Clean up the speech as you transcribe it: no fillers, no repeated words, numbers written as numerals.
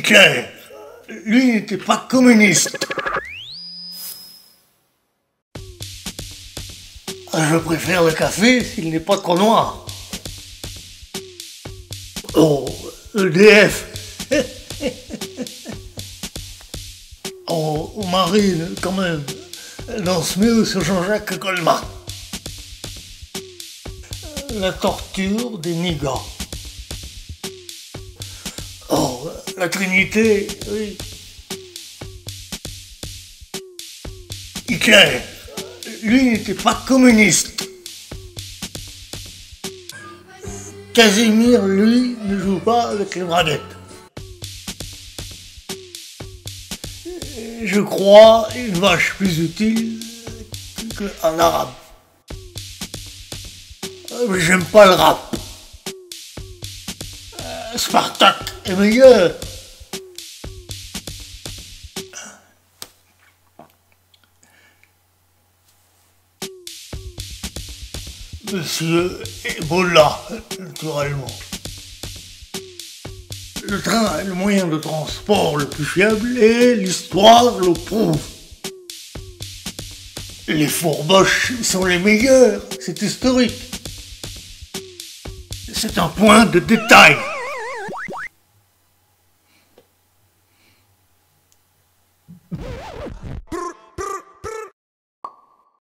Hitler, lui n'était pas communiste. Je préfère le café s'il n'est pas trop noir. Oh, EDF. Oh, Marine, quand même. Elle danse mieux sur Jean-Jacques Goldman. La torture des niggas. Oh, la Trinité, oui. Hitler, lui n'était pas communiste. Casimir, lui, ne joue pas avec les braguettes. Je crois une vache plus utile qu'un arabe. Mais j'aime pas le rap. Spartak est meilleur. Monsieur Ebola, naturellement. Le train est le moyen de transport le plus fiable et l'histoire le prouve. Les fourboches sont les meilleurs, c'est historique. C'est un point de détail.